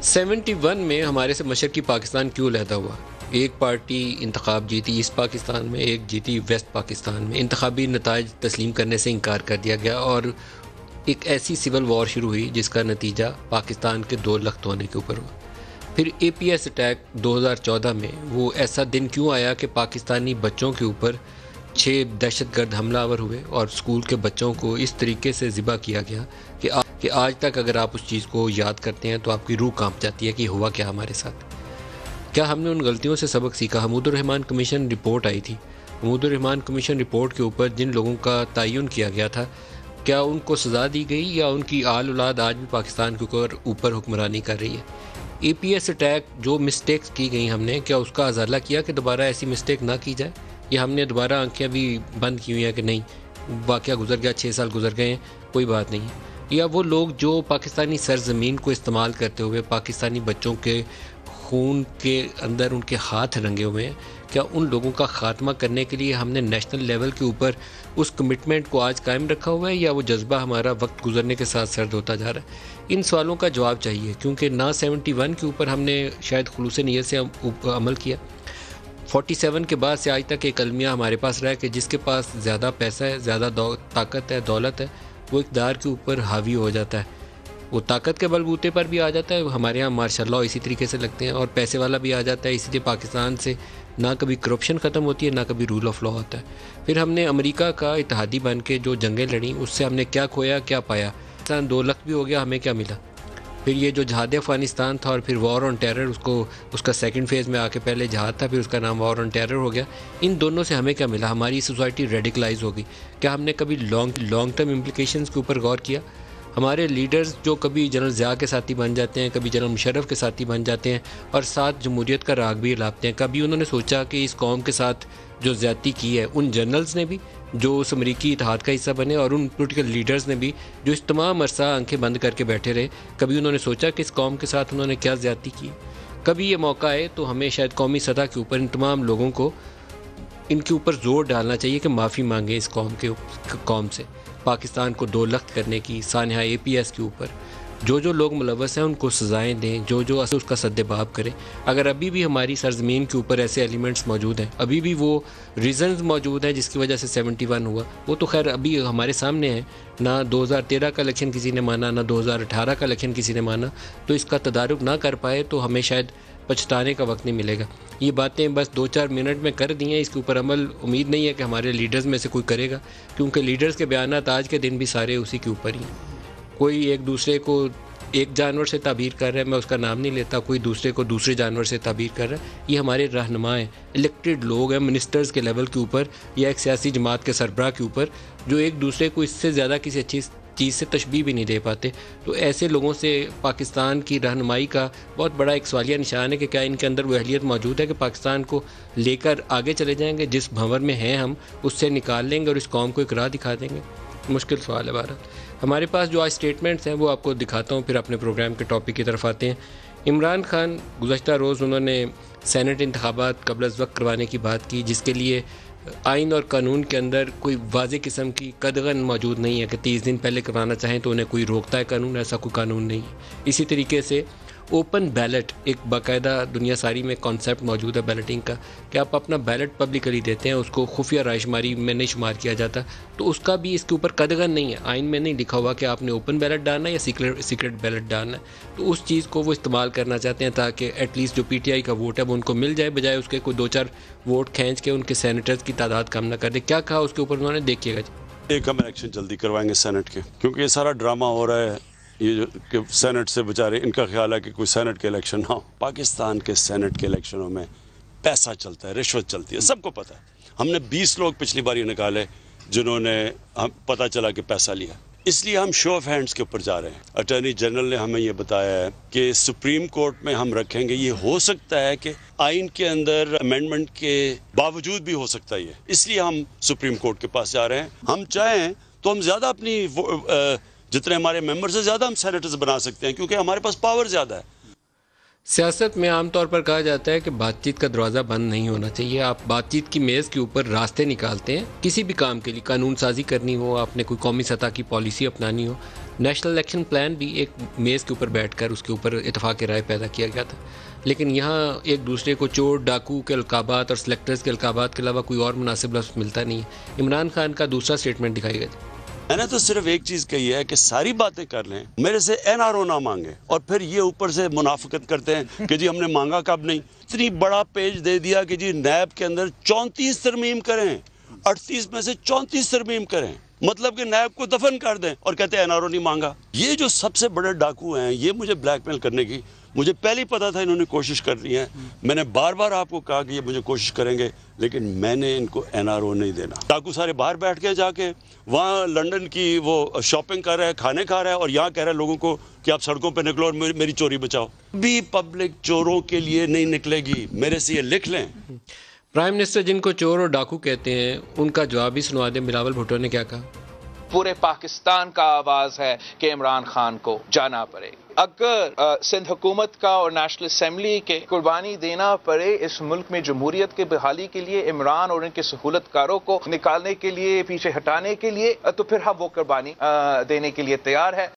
71 میں ہمارے سے مشرقی پاکستان کیوں علیحدہ ہوا؟ ایک پارٹی انتخاب جیتی ایسٹ پاکستان میں، ایک جیتی ویسٹ پاکستان میں۔ انتخابی نتائج تسلیم کرنے سے انکار کر دیا گیا اور ایک ایسی سول وار شروع ہوئی جس کا نتیجہ پاکستان کے 2 لخت ہونے کے اوپر ہوا۔ پھر اے پی ایس اٹیک 2014 میں وہ ایسا دن کیوں آیا کہ پاکستانی بچوں کے اوپر 6 دہشت گرد حملہ آور ہوئے اور اسکول کے بچوں کو اس طریقے سے ذبح کیا گیا کہ آج تک اگر آپ اس چیز کو یاد کرتے ہیں تو آپ کی روح کانپ جاتی ہے کہ ہوا کیا ہمارے ساتھ۔ کیا ہم نے ان غلطیوں سے سبق سیکھا؟ حمود الرحمان کمیشن رپورٹ آئی تھی۔ حمود الرحمان کمیشن رپورٹ کے اوپر جن لوگوں کا تعین کیا گیا تھا، کیا ان کو سزا دی گئی یا ان کی آل اولاد آج بھی پاکستان کے اوپر حکمرانی کر رہی ہے؟ اے پی ایس اٹیک جو مسٹیکس کی گئی ہم نے، کیا اس کا ازالہ کیا کہ دوبارہ ایسی مسٹیک نہ کی جائے؟ یا ہم نے دوبارہ آنکھیں بھی بند کی ہوئی ہیں کہ نہیں، واقعہ گزر گیا، 6 سال گزر گئے ہیں، کوئی بات نہیں؟ یا وہ لوگ جو پاکستانی سرزمین کو استعمال کرتے ہوئے پاکستانی بچوں کے خون کے اندر ان کے ہاتھ رنگے ہوئے ہیں، کیا ان لوگوں کا خاتمہ کرنے کے لیے ہم نے نیشنل لیول کے اوپر اس کمٹمنٹ کو آج قائم رکھا ہوا ہے، یا وہ جذبہ ہمارا وقت گزرنے کے ساتھ سرد ہوتا جا رہا ہے؟ ان سوالوں کا جواب چاہیے، کیونکہ نہ 71 کے اوپر ہم نے شاید خلوص نیت سے عمل کیا، 47 کے بعد سے آج تک ایک المیہ ہمارے پاس رہا ہے کہ جس کے پاس زیادہ پیسہ ہے، زیادہ طاقت ہے، دولت ہے، وہ اقتدار کے اوپر حاوی ہو جاتا ہے۔ وہ طاقت کے بلبوتے پر بھی آ جاتا ہے، ہمارے ہاں ماشاءاللہ اسی طریقے سے لگتے ہیں، اور پیسے والا بھی آ جاتا ہے۔ اسی لیے پاکستان سے نہ کبھی کرپشن ختم ہوتی ہے، نہ کبھی رول آف لا ہوتا ہے۔ پھر ہم نے امریکہ کا اتحادی بن کے جو جنگیں لڑیں، اس سے ہم نے کیا کھویا، کیا پایا؟ پاکستان 2 لخت بھی ہو گیا، ہمیں کیا ملا؟ پھر یہ جو جہاد افغانستان تھا اور پھر وار آن ٹیرر، اس کا سیکنڈ فیز میں آ کے پہلے جہاد تھا، پھر اس کا نام وار آن ٹیرر ہو گیا۔ ان دونوں سے ہمیں کیا ملا؟ ہماری سوسائٹی ریڈیکلائز ہو گئی۔ کیا ہم نے کبھی لانگ ٹرم امپلیکیشنز کے اوپر غور کیا؟ ہمارے لیڈرز جو کبھی جنرل ضیاء کے ساتھی بن جاتے ہیں، کبھی جنرل مشرف کے ساتھی بن جاتے ہیں اور ساتھ جمہوریت کا راگ بھی الاپتے ہیں، کبھی انہوں نے سوچا کہ اس قوم کے ساتھ جو زیادتی کی ہے، ان جنرلز نے بھی جو اس امریکی اتحاد کا حصہ بنے، اور ان پولیٹیکل لیڈرز نے بھی جو اس تمام عرصہ آنکھیں بند کر کے بیٹھے رہے، کبھی انہوں نے سوچا کہ اس قوم کے ساتھ انہوں نے کیا زیادتی کی؟ کبھی یہ موقع آئے تو ہمیں شاید قومی سطح کے اوپر ان تمام لوگوں کو ان کے اوپر زور ڈالنا چاہیے کہ معافی مانگیں اس قوم سے، پاکستان کو 2 لخت کرنے کی، سانحہ اے پی ایس کے اوپر جو لوگ ملوث ہیں ان کو سزائیں دیں، جو اس کا سد باب کریں۔ اگر ابھی بھی ہماری سرزمین کے اوپر ایسے ایلیمنٹس موجود ہیں، ابھی بھی وہ ریزنز موجود ہیں جس کی وجہ سے 71 ہوا، وہ تو خیر ابھی ہمارے سامنے ہیں۔ نہ 2013 کا الیکشن کسی نے مانا، نہ 2018 کا الیکشن کسی نے مانا، تو اس کا تدارک نہ کر پائے تو ہمیں شاید پچھتانے کا وقت نہیں ملے گا۔ یہ باتیں بس 2-4 منٹ میں کر دی ہیں، اس کے اوپر عمل امید نہیں ہے کہ ہمارے لیڈرز میں سے کوئی کرے گا، کیونکہ لیڈرز کے بیانات آج کے دن بھی سارے اسی کے اوپر ہی ہیں۔ کوئی ایک دوسرے کو ایک جانور سے تعبیر کر رہا ہے، میں اس کا نام نہیں لیتا، کوئی دوسرے کو دوسرے جانور سے تعبیر کر رہا ہے۔ یہ ہمارے رہنما ہیں، الیکٹڈ لوگ ہیں، منسٹرز کے لیول کے اوپر یا ایک سیاسی جماعت کے سربراہ کے اوپر، جو ایک دوسرے کو اس سے زیادہ کسی اچھی چیز سے تشبیہ بھی نہیں دے پاتے۔ تو ایسے لوگوں سے پاکستان کی رہنمائی کا بہت بڑا ایک سوالیہ نشان ہے کہ کیا ان کے اندر وہ اہلیت موجود ہے کہ پاکستان کو لے کر آگے چلے جائیں گے، جس بھنور میں ہیں ہم اس سے نکال لیں گے اور اس قوم کو ایک راہ دکھا دیں گے؟ مشکل سوال ہے بہرحال۔ ہمارے پاس جو آج سٹیٹمنٹس ہیں وہ آپ کو دکھاتا ہوں، پھر اپنے پروگرام کے ٹاپک کی طرف آتے ہیں۔ عمران خان گزشتہ روز انہوں نے سینٹ انتخابات قبل از وقت کروانے کی بات کی، جس کے لیے آئین اور قانون کے اندر کوئی واضح قسم کی قدغن موجود نہیں ہے کہ 30 دن پہلے کروانا چاہیں تو انہیں کوئی روکتا ہے قانون، ایسا کوئی قانون نہیں ہے۔ اسی طریقے سے اوپن بیلٹ ایک باقاعدہ دنیا ساری میں کانسیپٹ موجود ہے بیلٹنگ کا، کہ آپ اپنا بیلٹ پبلکلی دیتے ہیں، اس کو خفیہ رائے شماری میں نہیں شمار کیا جاتا، تو اس کا بھی اس کے اوپر قدغن نہیں ہے۔ آئین میں نہیں لکھا ہوا کہ آپ نے اوپن بیلٹ ڈالنا ہے یا سیکرٹ بیلٹ ڈالنا ہے، تو اس چیز کو وہ استعمال کرنا چاہتے ہیں تاکہ ایٹ لیسٹ جو پی ٹی آئی کا ووٹ ہے وہ ان کو مل جائے، بجائے اس کے کوئی 2-4 ووٹ کھینچ کے ان کے سینیٹرز کی تعداد کم نہ کر دے۔ کیا کہا اس کے اوپر انہوں نے، دیکھیے گا جی۔ ایک ہم الیکشن جلدی کروائیں گے سینٹ کے، کیونکہ یہ سارا ڈرامہ ہو رہا ہے، یہ جو کہ سینٹ سے بچارے ان کا خیال ہے کہ کوئی سینٹ کے الیکشن ہاں، پاکستان کے سینٹ کے الیکشنوں میں پیسہ چلتا ہے، رشوت چلتی ہے، سب کو پتہ ہے۔ ہم نے 20 لوگ پچھلی باری نکالے جنہوں نے پتہ چلا کہ پیسہ لیا، اس لیے ہم شو آف ہینڈز کے اوپر جا رہے ہیں۔ اٹارنی جنرل نے ہمیں یہ بتایا ہے کہ سپریم کورٹ میں ہم رکھیں گے، یہ ہو سکتا ہے کہ آئین کے اندر امینڈمنٹ کے باوجود بھی ہو سکتا ہے یہ، اس لیے ہم سپریم کورٹ کے پاس جا رہے ہیں۔ ہم چاہیں تو ہم زیادہ اپنی جتنے ہمارے ممبرز ہیں زیادہ ہم سینیٹرز بنا سکتے ہیں، کیونکہ ہمارے پاس پاور زیادہ ہے۔ سیاست میں عام طور پر کہا جاتا ہے کہ بات چیت کا دروازہ بند نہیں ہونا چاہیے. آپ بات چیت کی میز کے اوپر راستے نکالتے ہیں کسی بھی کام کے لیے. قانون سازی کرنی ہو, آپ نے کوئی قومی سطح کی پالیسی اپنانی ہو, نیشنل الیکشن پلان بھی ایک میز کے اوپر بیٹھ کر اس کے اوپر اتفاق رائے پیدا کیا گیا تھا. لیکن یہاں ایک دوسرے کو چور ڈاکو کے القابات اور سلیکٹرز کے القابات کے علاوہ کوئی اور مناسب لفظ ملتا نہیں ہے. عمران خان کا دوسرا اسٹیٹمنٹ دکھائی گئی تھی. میں نے تو صرف ایک چیز کہی ہے کہ ساری باتیں کر لیں, میرے سے NRO نہ مانگے, اور پھر یہ اوپر سے منافقت کرتے ہیں کہ جی ہم نے مانگا کب نہیں. اتنی بڑا پیج دے دیا کہ جی نیب کے اندر 34 ترمیم کریں, 38 میں سے 34 ترمیم کریں, مطلب کہ نیب کو دفن کر دیں, اور کہتے ہیں NRO نہیں مانگا. یہ جو سب سے بڑے ڈاکو ہیں, یہ مجھے بلیک میل کرنے کی مجھے پہلے ہی پتا تھا انہوں نے کوشش کرنی ہے. میں نے بار بار آپ کو کہا کہ یہ مجھے کوشش کریں گے, لیکن میں نے ان کو NRO نہیں دینا. ڈاکو سارے باہر بیٹھ کے جا کے وہاں لنڈن کی وہ شاپنگ کر رہا ہے, کھانے کھا رہا ہے, اور یہاں کہہ رہا ہے لوگوں کو کہ آپ سڑکوں پہ نکلو اور میری چوری بچاؤ. بھی پبلک چوروں کے لیے نہیں نکلے گی, میرے سے یہ لکھ لیں. پرائم منسٹر جن کو چور اور ڈاکو کہتے ہیں ان کا جواب ہی سنوا دیں. بلاول بھٹو نے کیا کہا؟ پورے پاکستان کا آواز ہے کہ عمران خان کو جانا پڑے. اگر سندھ حکومت کا اور نیشنل اسمبلی کے قربانی دینا پڑے اس ملک میں جمہوریت کے بحالی کے لیے, عمران اور ان کے سہولت کاروں کو نکالنے کے لیے, پیچھے ہٹانے کے لیے, تو پھر ہم وہ قربانی دینے کے لیے تیار ہے.